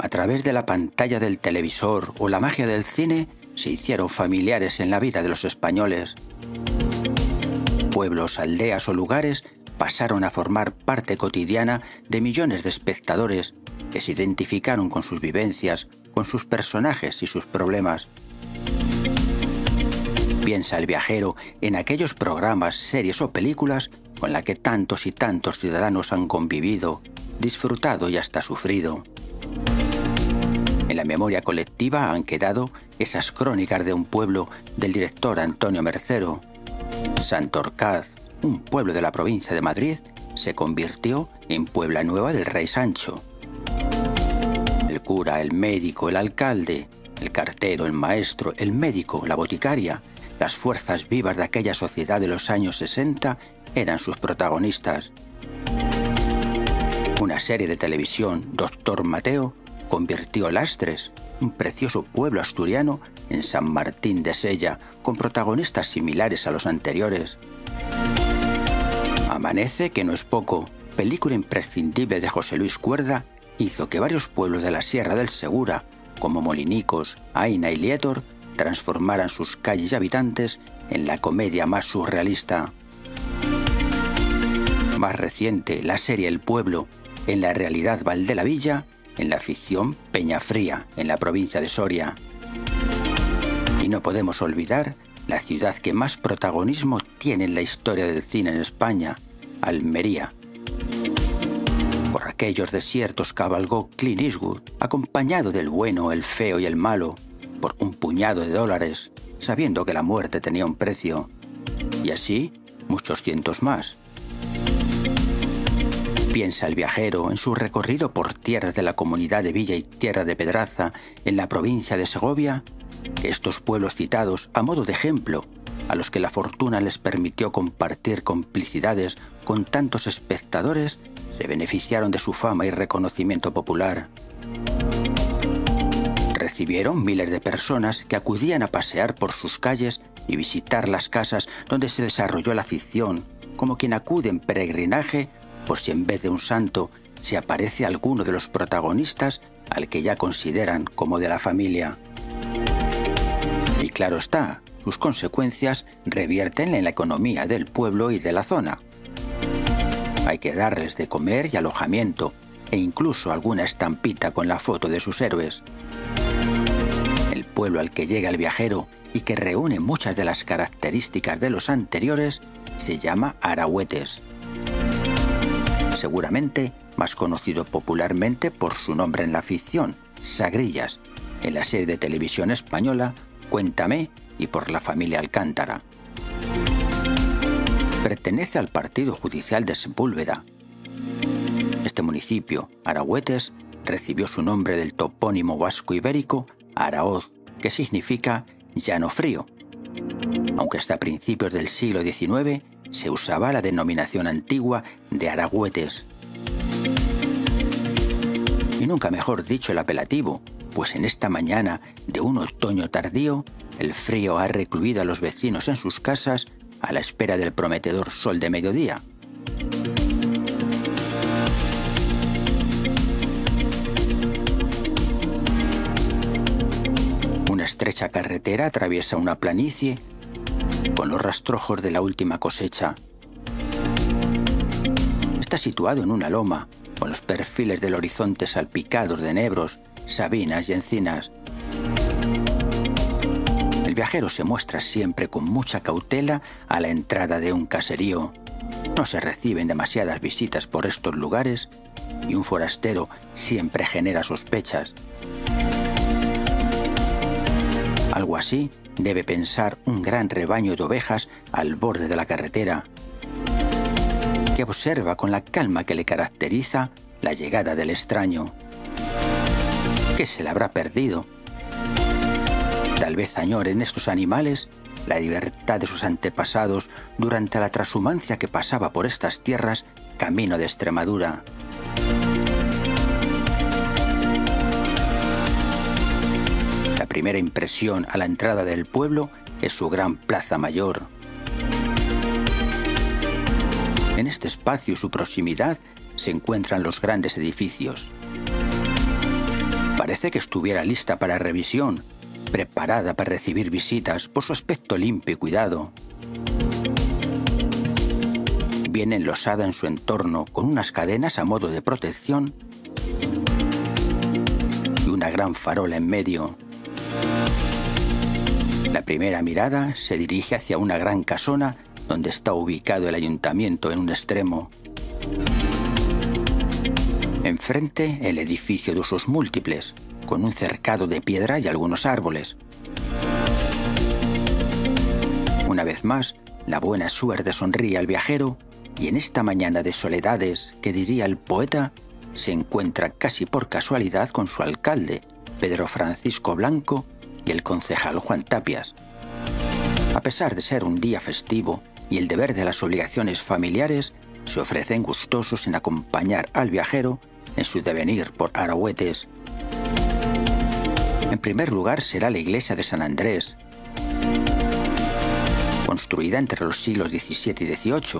a través de la pantalla del televisor o la magia del cine, se hicieron familiares en la vida de los españoles. Pueblos, aldeas o lugares pasaron a formar parte cotidiana de millones de espectadores que se identificaron con sus vivencias, con sus personajes y sus problemas. Piensa el viajero en aquellos programas, series o películas con la que tantos y tantos ciudadanos han convivido, disfrutado y hasta sufrido. En la memoria colectiva han quedado esas crónicas de un pueblo del director Antonio Mercero. Santorcaz, un pueblo de la provincia de Madrid, se convirtió en Puebla Nueva del Rey Sancho. El cura, el médico, el alcalde, el cartero, el maestro, el médico, la boticaria, las fuerzas vivas de aquella sociedad de los años 60 eran sus protagonistas. Una serie de televisión, Doctor Mateo, convirtió Lastres, un precioso pueblo asturiano, en San Martín de Sella, con protagonistas similares a los anteriores. Amanece, que no es poco, película imprescindible de José Luis Cuerda, hizo que varios pueblos de la Sierra del Segura, como Molinicos, Aina y Lietor, transformaran sus calles y habitantes en la comedia más surrealista. Más reciente, la serie El Pueblo, en la realidad Valdelavilla, en la ficción Peñafría, en la provincia de Soria. Y no podemos olvidar la ciudad que más protagonismo tiene en la historia del cine en España, Almería. Por aquellos desiertos cabalgó Clint Eastwood, acompañado del bueno, el feo y el malo, por un puñado de dólares, sabiendo que la muerte tenía un precio. Y así, muchos cientos más. Piensa el viajero en su recorrido por tierras de la comunidad de Villa y Tierra de Pedraza, en la provincia de Segovia, que estos pueblos citados, a modo de ejemplo, a los que la fortuna les permitió compartir complicidades con tantos espectadores, se beneficiaron de su fama y reconocimiento popular. Recibieron miles de personas que acudían a pasear por sus calles y visitar las casas donde se desarrolló la ficción, como quien acude en peregrinaje por si en vez de un santo se aparece alguno de los protagonistas al que ya consideran como de la familia. Y claro está, sus consecuencias revierten en la economía del pueblo y de la zona. Hay que darles de comer y alojamiento, e incluso alguna estampita con la foto de sus héroes. El pueblo al que llega el viajero y que reúne muchas de las características de los anteriores se llama Arahuetes. Seguramente más conocido popularmente por su nombre en la ficción, Sagrillas, en la serie de televisión española Cuéntame y por la familia Alcántara. Pertenece al partido judicial de Sepúlveda. Este municipio, Arahuetes, recibió su nombre del topónimo vasco-ibérico Araoz, que significa llano frío. Aunque hasta principios del siglo XIX se usaba la denominación antigua de Aragüetes. Y nunca mejor dicho el apelativo, pues en esta mañana de un otoño tardío, el frío ha recluido a los vecinos en sus casas a la espera del prometedor sol de mediodía. Una estrecha carretera atraviesa una planicie con los rastrojos de la última cosecha. Está situado en una loma, con los perfiles del horizonte salpicados de enebros, sabinas y encinas. El viajero se muestra siempre con mucha cautela a la entrada de un caserío. No se reciben demasiadas visitas por estos lugares y un forastero siempre genera sospechas. Algo así debe pensar un gran rebaño de ovejas al borde de la carretera, que observa con la calma que le caracteriza la llegada del extraño. ¿Qué se le habrá perdido? Tal vez añoren estos animales la libertad de sus antepasados durante la trashumancia que pasaba por estas tierras camino de Extremadura. La primera impresión a la entrada del pueblo es su gran plaza mayor. En este espacio y su proximidad se encuentran los grandes edificios. Parece que estuviera lista para revisión, preparada para recibir visitas por su aspecto limpio y cuidado. Viene enlosada en su entorno con unas cadenas a modo de protección y una gran farola en medio. La primera mirada se dirige hacia una gran casona donde está ubicado el ayuntamiento en un extremo. Enfrente, el edificio de usos múltiples, con un cercado de piedra y algunos árboles. Una vez más, la buena suerte sonríe al viajero y en esta mañana de soledades, que diría el poeta, se encuentra casi por casualidad con su alcalde, Pedro Francisco Blanco, y el concejal Juan Tapias. A pesar de ser un día festivo y el deber de las obligaciones familiares, se ofrecen gustosos en acompañar al viajero en su devenir por Arahuetes. En primer lugar será la iglesia de San Andrés, construida entre los siglos XVII y XVIII.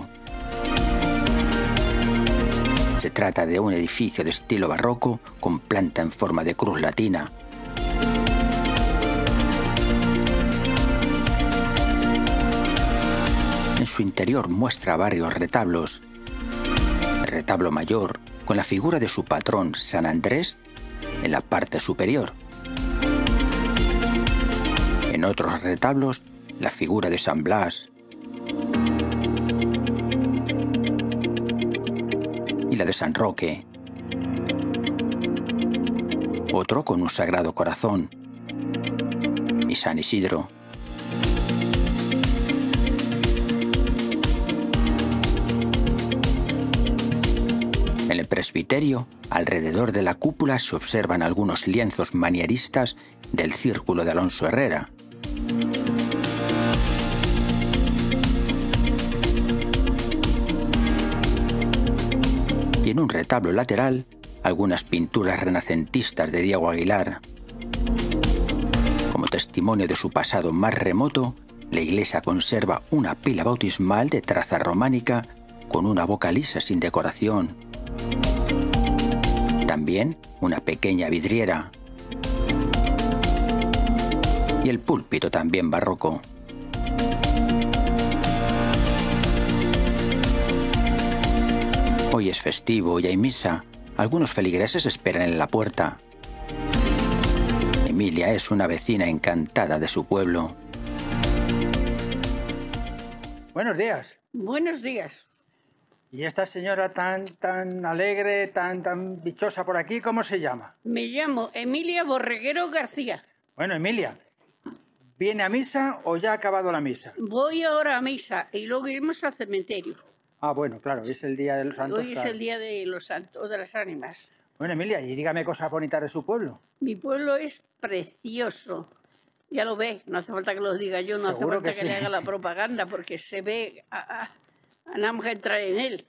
Se trata de un edificio de estilo barroco con planta en forma de cruz latina. En su interior muestra varios retablos. El retablo mayor, con la figura de su patrón San Andrés en la parte superior. En otros retablos, la figura de San Blas y la de San Roque. Otro con un Sagrado Corazón y San Isidro. En el presbiterio, alrededor de la cúpula se observan algunos lienzos manieristas del círculo de Alonso Herrera. Y en un retablo lateral, algunas pinturas renacentistas de Diego Aguilar. Como testimonio de su pasado más remoto, la iglesia conserva una pila bautismal de traza románica con una boca lisa sin decoración. También una pequeña vidriera. Y el púlpito también barroco. Hoy es festivo y hay misa. Algunos feligreses esperan en la puerta. Emilia es una vecina encantada de su pueblo. Buenos días. Buenos días. ¿Y esta señora tan alegre, tan dichosa por aquí, cómo se llama? Me llamo Emilia Borreguero García. Bueno, Emilia, ¿viene a misa o ya ha acabado la misa? Voy ahora a misa y luego iremos al cementerio. Ah, bueno, claro, hoy es el Día de los Santos. Hoy es el Día de los Santos, de las Ánimas. Bueno, Emilia, y dígame cosas bonitas de su pueblo. Mi pueblo es precioso. Ya lo ve, no hace falta que lo diga yo, no hace Seguro falta que que sí. le haga la propaganda porque se ve, nada más que entrar en él.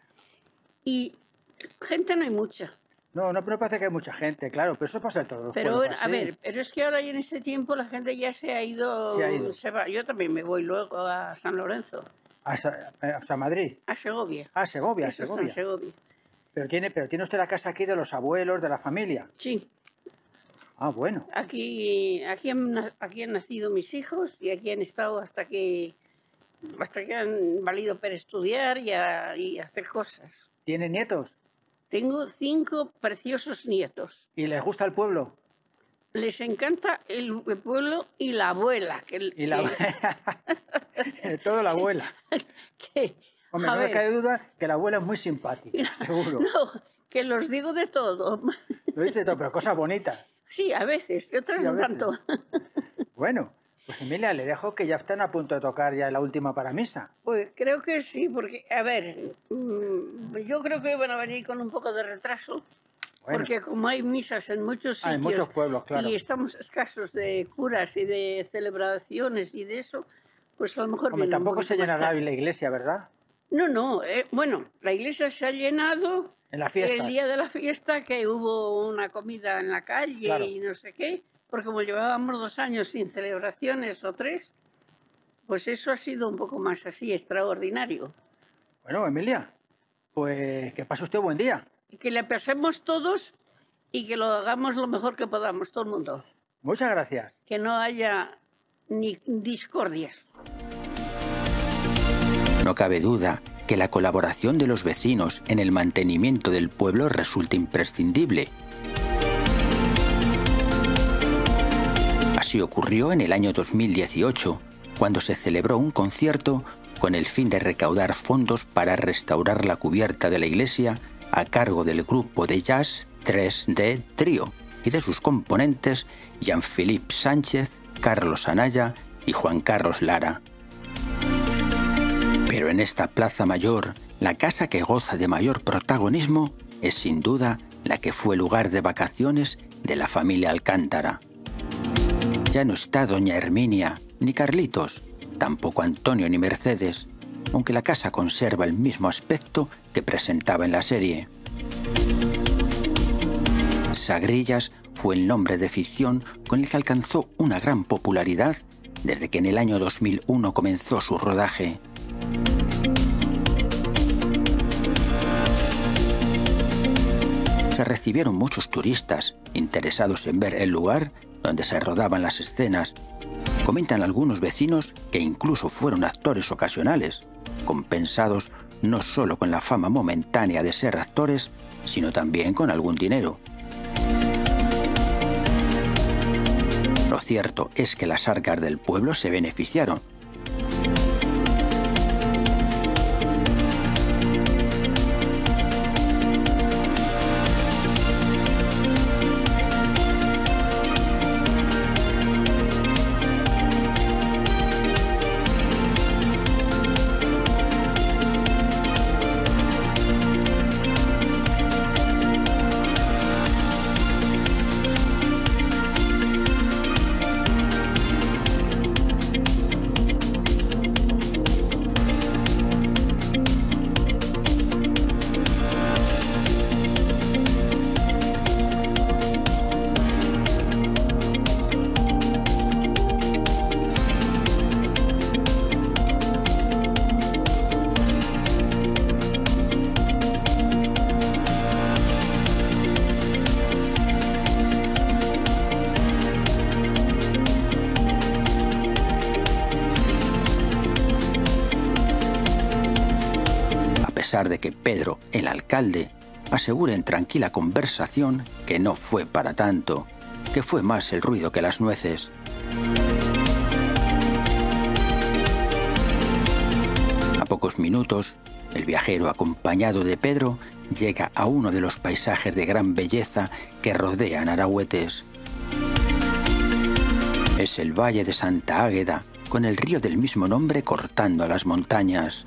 Y gente no hay mucha. No parece que hay mucha gente, claro, pero eso pasa en todos los Pero pueblos. a ver, pero es que ahora y en este tiempo la gente ya se ha ido. Se ha ido. Se va. Yo también me voy luego a San Lorenzo, A Madrid. a Segovia. Ah, Segovia, Eso está Segovia. en Segovia. Pero tiene usted la casa aquí de los abuelos, de la familia. Sí, Ah, bueno. aquí han nacido mis hijos y aquí han estado hasta que han valido para estudiar y hacer cosas. ¿Tiene nietos? Tengo 5 preciosos nietos. ¿Y les gusta el pueblo? Les encanta el pueblo y la abuela. Y la todo la abuela. que- Hombre, a no me ver, cabe duda que la abuela es muy simpática, seguro. no, que los digo de todo. Lo dice todo, pero cosas bonitas. Sí, a veces, y otras Sí, a no veces. tanto. Bueno, pues Emilia, le dejo que ya están a punto de tocar ya la última para misa. Pues creo que sí, porque, a ver, yo creo que van a venir con un poco de retraso, Bueno, porque como hay misas en muchos sitios hay muchos pueblos, claro. y estamos escasos de curas y de celebraciones y de eso, pues a lo mejor Hombre, vienen un tampoco se poquito más llenará tarde. la iglesia, ¿verdad? No, bueno, la iglesia se ha llenado En las fiestas. el día de la fiesta, que hubo una comida en la calle Claro. y no sé qué, porque como llevábamos 2 años sin celebraciones o 3, pues eso ha sido un poco más así, extraordinario. Bueno, Emilia, pues que pase usted buen día. Y que le pasemos todos y que lo hagamos lo mejor que podamos, todo el mundo. Muchas gracias. Que no haya ni discordias. No cabe duda que la colaboración de los vecinos en el mantenimiento del pueblo resulta imprescindible. Así ocurrió en el año 2018, cuando se celebró un concierto con el fin de recaudar fondos para restaurar la cubierta de la iglesia a cargo del grupo de jazz 3D Trio y de sus componentes Jean-Philippe Sánchez, Carlos Anaya y Juan Carlos Lara. Pero en esta Plaza Mayor, la casa que goza de mayor protagonismo es sin duda la que fue lugar de vacaciones de la familia Alcántara. Ya no está doña Herminia, ni Carlitos, tampoco Antonio ni Mercedes, aunque la casa conserva el mismo aspecto que presentaba en la serie. Sagrillas fue el nombre de ficción con el que alcanzó una gran popularidad desde que en el año 2001 comenzó su rodaje. Se recibieron muchos turistas interesados en ver el lugar donde se rodaban las escenas. Comentan algunos vecinos que incluso fueron actores ocasionales, compensados no solo con la fama momentánea de ser actores, sino también con algún dinero. Lo cierto es que las arcas del pueblo se beneficiaron. A pesar de que Pedro, el alcalde, asegura en tranquila conversación que no fue para tanto, que fue más el ruido que las nueces. A pocos minutos, el viajero acompañado de Pedro llega a uno de los paisajes de gran belleza que rodean Arahuetes. Es el Valle de Santa Águeda, con el río del mismo nombre cortando las montañas.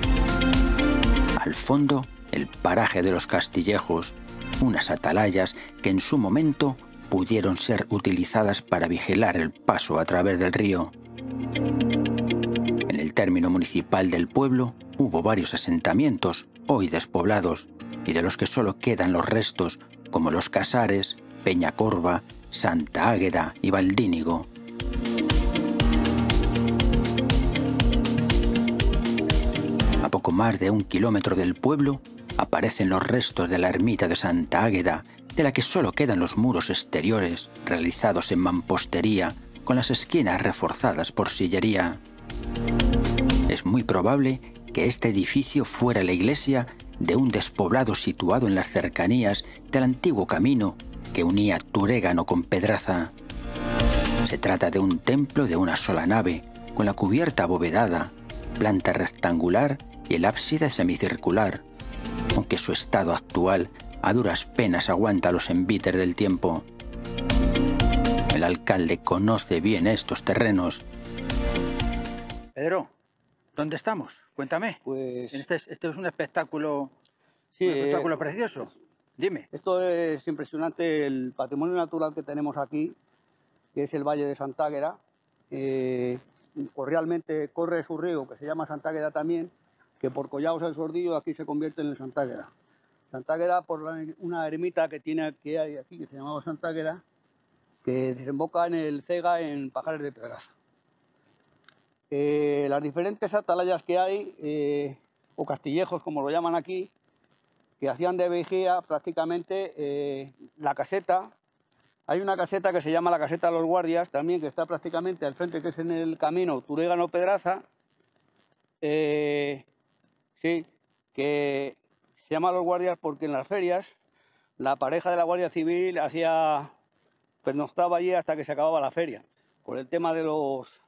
Al fondo, el paraje de los Castillejos, unas atalayas que en su momento pudieron ser utilizadas para vigilar el paso a través del río. En el término municipal del pueblo hubo varios asentamientos, hoy despoblados, y de los que solo quedan los restos, como Los Casares, Peñacorva, Santa Águeda y Valdínigo. A poco más de 1 kilómetro del pueblo aparecen los restos de la ermita de Santa Águeda, de la que solo quedan los muros exteriores, realizados en mampostería, con las esquinas reforzadas por sillería. Es muy probable que este edificio fuera la iglesia de un despoblado situado en las cercanías del antiguo camino que unía Turégano con Pedraza. Se trata de un templo de una sola nave, con la cubierta abovedada, planta rectangular y el ábside semicircular, aunque su estado actual a duras penas aguanta los embites del tiempo. El alcalde conoce bien estos terrenos. Pedro, ¿dónde estamos? Cuéntame. Pues Este es un espectáculo, sí, un espectáculo precioso. Dime. esto es impresionante, el patrimonio natural que tenemos aquí, que es el Valle de Santa Águeda. Realmente corre su río, que se llama Santa Águeda también, que por Collados el Sordillo aquí se convierte en el Santa Águeda. Santa Águeda por una ermita que hay aquí, que se llamaba Santa Águeda, que desemboca en el Cega, en Pajares de Pedraza. Las diferentes atalayas que hay, o castillejos como lo llaman aquí, que hacían de vigía prácticamente la caseta. Hay una caseta que se llama la caseta de los guardias, también, que está prácticamente al frente, que es en el camino Turégano-Pedraza. Sí, que se llama los guardias porque en las ferias la pareja de la Guardia Civil pernoctaba allí hasta que se acababa la feria, por el tema de los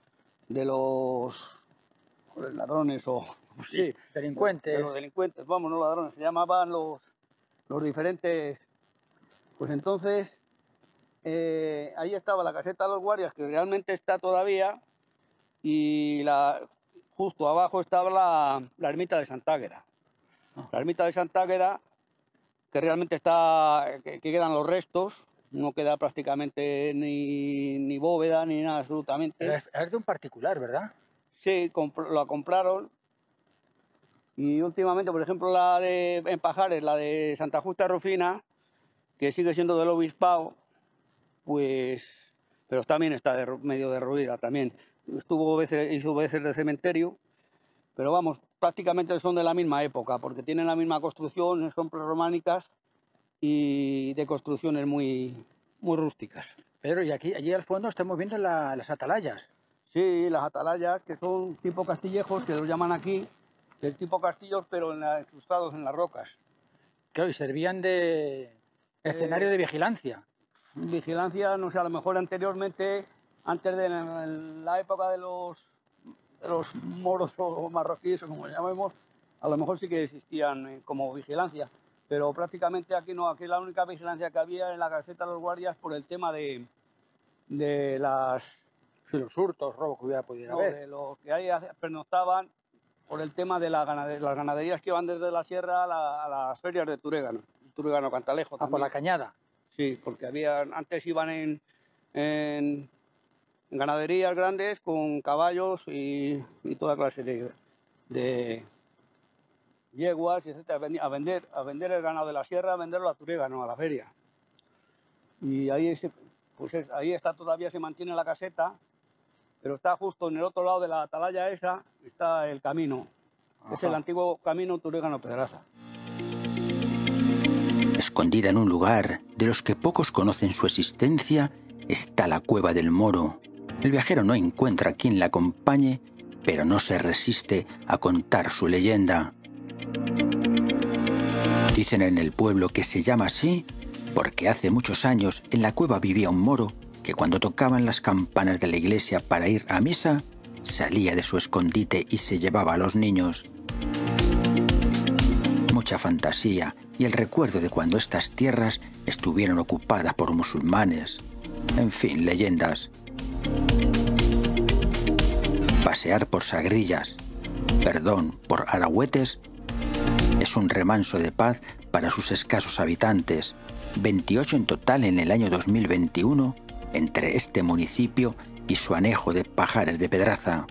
ladrones o... Sí, delincuentes. De los delincuentes, vamos, no ladrones, se llamaban los diferentes... Pues entonces... ahí estaba la caseta de los guardias, que realmente está todavía, y justo abajo estaba la ermita de Santa Águeda. La ermita de Santa Águeda, que realmente que quedan los restos, no queda prácticamente ni bóveda ni nada absolutamente. Es de un particular, ¿verdad? Sí, la compraron. Y últimamente, por ejemplo, la en Pajares, la de Santa Justa Rufina, que sigue siendo del obispado, pues, pero también está medio derruida también. Hizo veces de cementerio, pero vamos, prácticamente son de la misma época, porque tienen la misma construcción, son prerrománicas y de construcciones muy rústicas. Pedro, y allí al fondo estamos viendo las atalayas. Sí, las atalayas, que son tipo castillejos, que los llaman aquí, del tipo castillos, pero incrustados en las rocas. Claro, y servían de escenario de vigilancia. Vigilancia, no sé, a lo mejor anteriormente, antes de la época de los moros o marroquíes, o como llamemos, a lo mejor sí que existían como vigilancia, pero prácticamente aquí no. Aquí la única vigilancia que había en la caseta de los guardias por el tema de los hurtos, robos que hubiera podido haber. De los que ahí pernoctaban, por el tema de las ganaderías que iban desde la sierra a las ferias de Turégano Cantalejo. Por la cañada. Sí, porque antes iban en ganaderías grandes con caballos y toda clase de yeguas, etcétera, a vender el ganado de la sierra, a venderlo a Turégano, a la feria. Y ahí ahí está, todavía se mantiene la caseta, pero está justo en el otro lado de la atalaya esa, está el camino. Ajá. Es el antiguo camino Turégano-Pedraza. Escondida en un lugar de los que pocos conocen su existencia, está la Cueva del Moro. El viajero no encuentra quien la acompañe, pero no se resiste a contar su leyenda. Dicen en el pueblo que se llama así porque hace muchos años en la cueva vivía un moro que cuando tocaban las campanas de la iglesia para ir a misa, salía de su escondite y se llevaba a los niños. Mucha fantasía y el recuerdo de cuando estas tierras estuvieron ocupadas por musulmanes. En fin, leyendas. Pasear por Sagrillas, por Arahuetes, es un remanso de paz para sus escasos habitantes, 28 en total en el año 2021, entre este municipio y su anejo de Pajares de Pedraza.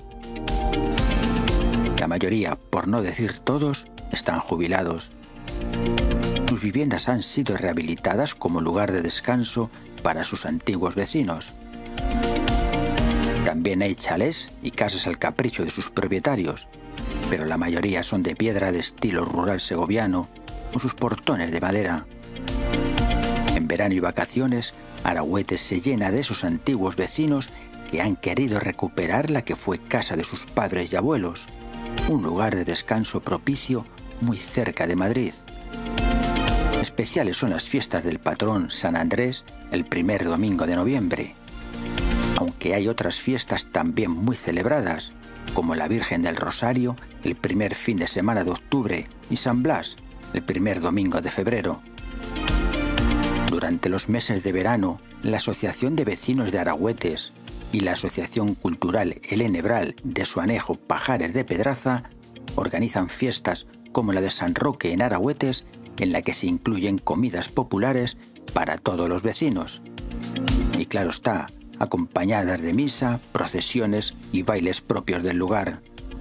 La mayoría, por no decir todos, están jubilados. Sus viviendas han sido rehabilitadas como lugar de descanso para sus antiguos vecinos. También hay chalés y casas al capricho de sus propietarios, pero la mayoría son de piedra de estilo rural segoviano, con sus portones de madera. En verano y vacaciones, Arahuetes se llena de esos antiguos vecinos que han querido recuperar la que fue casa de sus padres y abuelos, un lugar de descanso propicio muy cerca de Madrid. Especiales son las fiestas del patrón San Andrés el primer domingo de noviembre, aunque hay otras fiestas también muy celebradas, como la Virgen del Rosario el primer fin de semana de octubre y San Blas el primer domingo de febrero. Durante los meses de verano, la Asociación de Vecinos de Arahuetes y la Asociación Cultural El Enebral de su anejo Pajares de Pedraza organizan fiestas como la de San Roque en Arahuetes, en la que se incluyen comidas populares para todos los vecinos. Y claro está, acompañadas de misa, procesiones y bailes propios del lugar.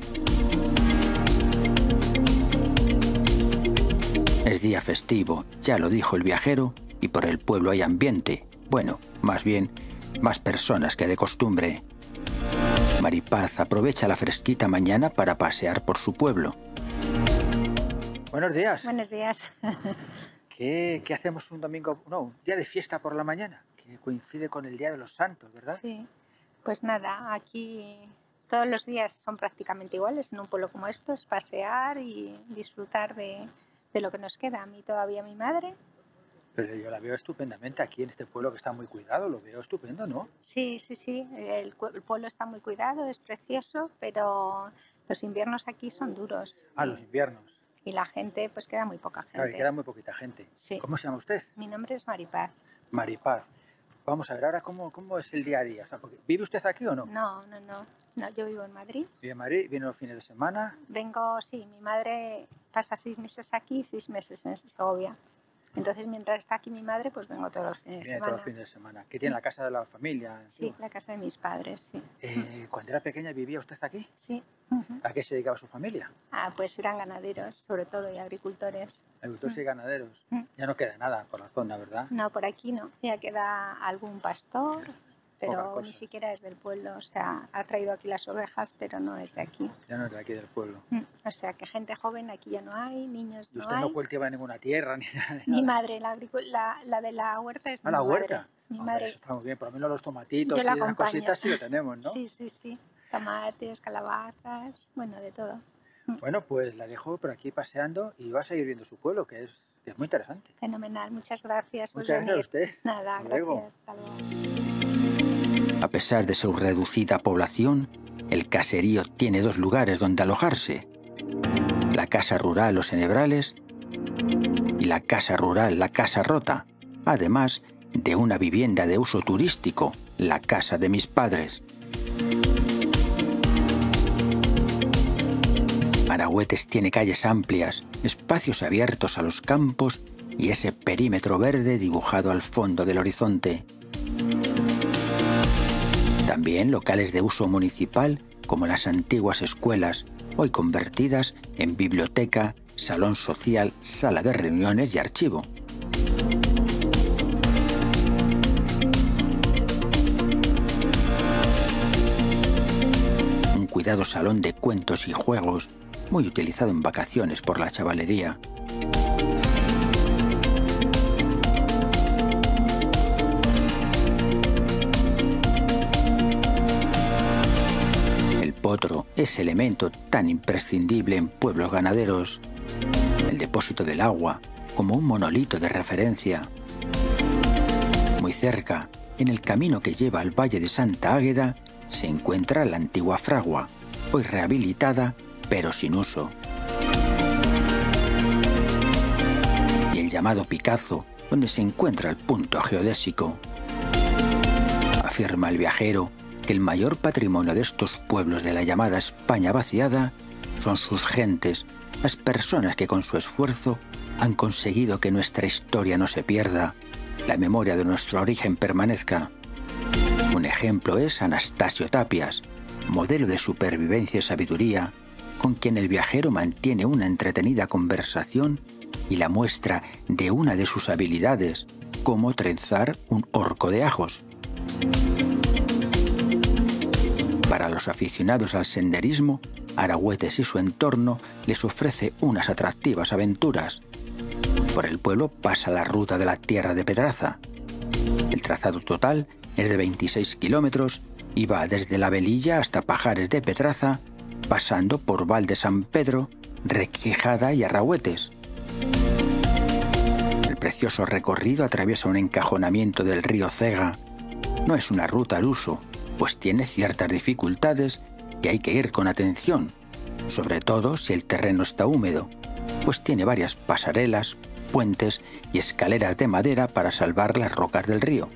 Es día festivo, ya lo dijo el viajero, y por el pueblo hay ambiente, bueno, más bien, más personas que de costumbre. Maripaz aprovecha la fresquita mañana para pasear por su pueblo. Buenos días. Buenos días. ¿Qué hacemos un domingo? No, un día de fiesta por la mañana, que coincide con el Día de los Santos, ¿verdad? Sí, pues nada, aquí todos los días son prácticamente iguales en un pueblo como estos, pasear y disfrutar de lo que nos queda. A mí todavía mi madre. Pero yo la veo estupendamente aquí en este pueblo que está muy cuidado, lo veo estupendo, ¿no? Sí, el pueblo está muy cuidado, es precioso, pero los inviernos aquí son duros. Ah, los inviernos. Y la gente, pues queda muy poca gente. Claro, y queda muy poquita gente. Sí. ¿Cómo se llama usted? Mi nombre es Maripaz. Maripaz. Vamos a ver ahora cómo es el día a día. O sea, ¿vive usted aquí o no? No, yo vivo en Madrid. ¿Vive en Madrid? ¿Viene los fines de semana? Vengo, sí, mi madre pasa 6 meses aquí, 6 meses en Segovia. Entonces, mientras está aquí mi madre, pues vengo todos los fines de Viene semana. todos los fines de semana. ¿Qué tiene la casa de la familia? Sí, la casa de mis padres, sí. Cuando era pequeña, ¿vivía usted aquí? Sí. ¿A qué se dedicaba su familia? Pues eran ganaderos, sobre todo, y agricultores. Agricultores y ganaderos. Ya no queda nada por la zona, ¿verdad? No, por aquí no. Ya queda algún pastor, Poca pero cosa. ni siquiera es del pueblo. O sea, ha traído aquí las ovejas, pero no es de aquí. Ya no es de aquí del pueblo. O sea, que gente joven aquí ya no hay, niños ¿Y no usted hay. no cultiva ninguna tierra ni nada? Mi madre, la de la huerta es mi ¿La madre. huerta? Mi Hombre, madre. eso está muy bien. Por lo menos los tomatitos Yo y la las acompaño. cositas sí lo tenemos, ¿no? Sí. Tomates, calabazas, bueno, de todo. Bueno, pues la dejo por aquí paseando y va a seguir viendo su pueblo, que es muy interesante. Fenomenal, muchas gracias por Muchas gracias a venir. usted. Nada, Hasta luego. gracias. Hasta luego. A pesar de su reducida población, el caserío tiene 2 lugares donde alojarse: la casa rural Los Enebrales y la casa rural La Casa Rota, además de una vivienda de uso turístico, la casa de mis padres. Aragüetes tiene calles amplias, espacios abiertos a los campos y ese perímetro verde dibujado al fondo del horizonte. También locales de uso municipal como las antiguas escuelas, hoy convertidas en biblioteca, salón social, sala de reuniones y archivo. Un cuidado salón de cuentos y juegos, muy utilizado en vacaciones por la chavalería. El potro es elemento tan imprescindible en pueblos ganaderos. El depósito del agua, como un monolito de referencia. Muy cerca, en el camino que lleva al Valle de Santa Águeda, se encuentra la antigua fragua, hoy rehabilitada, pero sin uso. Y el llamado Picazo, donde se encuentra el punto geodésico. Afirma el viajero que el mayor patrimonio de estos pueblos de la llamada España vaciada son sus gentes, las personas que con su esfuerzo han conseguido que nuestra historia no se pierda, la memoria de nuestro origen permanezca. Un ejemplo es Anastasio Tapias, modelo de supervivencia y sabiduría, con quien el viajero mantiene una entretenida conversación y la muestra de una de sus habilidades, cómo trenzar un orco de ajos. Para los aficionados al senderismo, Aragüetes y su entorno les ofrece unas atractivas aventuras. Por el pueblo pasa la ruta de la Tierra de Pedraza. El trazado total es de 26 kilómetros y va desde La Velilla hasta Pajares de Pedraza, pasando por Val de San Pedro, Requijada y Aragüetes. El precioso recorrido atraviesa un encajonamiento del río Cega. No es una ruta al uso, pues tiene ciertas dificultades que hay que ir con atención, sobre todo si el terreno está húmedo, pues tiene varias pasarelas, puentes y escaleras de madera para salvar las rocas del río.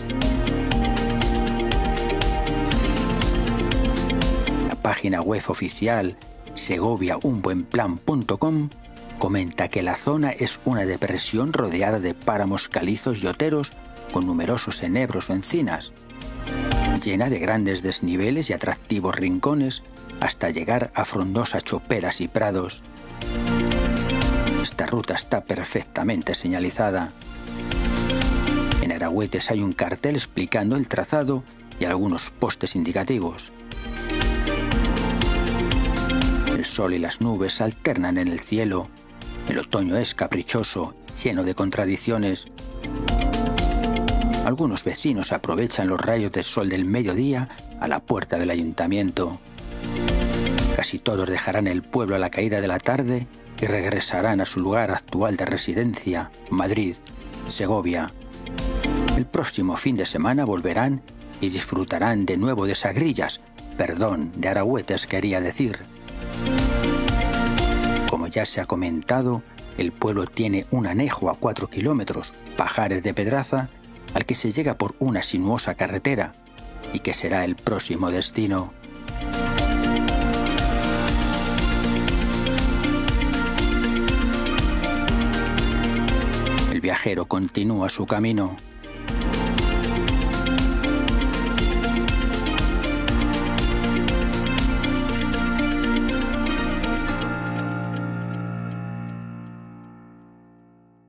La página web oficial segoviaunbuenplan.com comenta que la zona es una depresión rodeada de páramos calizos y oteros con numerosos enebros o encinas, llena de grandes desniveles y atractivos rincones hasta llegar a frondosas choperas y prados. Esta ruta está perfectamente señalizada. En Aragüetes hay un cartel explicando el trazado y algunos postes indicativos. El sol y las nubes alternan en el cielo El otoño es caprichoso, lleno de contradicciones. Algunos vecinos aprovechan los rayos del sol del mediodía a la puerta del ayuntamiento. Casi todos dejarán el pueblo a la caída de la tarde y regresarán a su lugar actual de residencia, Madrid, Segovia. El próximo fin de semana volverán y disfrutarán de nuevo de sagrillas, perdón, de aragüetes quería decir. Como ya se ha comentado, el pueblo tiene un anejo a 4 kilómetros, Pajares de Pedraza, al que se llega por una sinuosa carretera y que será el próximo destino. El viajero continúa su camino.